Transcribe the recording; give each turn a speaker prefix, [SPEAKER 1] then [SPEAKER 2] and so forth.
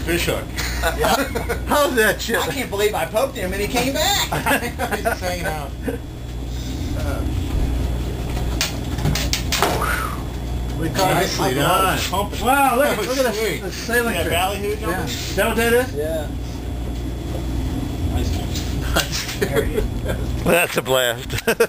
[SPEAKER 1] fish hook.
[SPEAKER 2] How's that shit?
[SPEAKER 3] I can't believe I poked him and he came back.
[SPEAKER 1] He's just hanging out.
[SPEAKER 2] We caught
[SPEAKER 1] Nicely done. Pumping.
[SPEAKER 2] Wow, look at
[SPEAKER 1] Sweet.
[SPEAKER 2] the sailing
[SPEAKER 1] Yeah,
[SPEAKER 2] trick.
[SPEAKER 1] ballyhoo jumping?
[SPEAKER 2] Yeah. Is that what that is?
[SPEAKER 3] Yeah.
[SPEAKER 1] Nice catch.
[SPEAKER 2] That's a blast.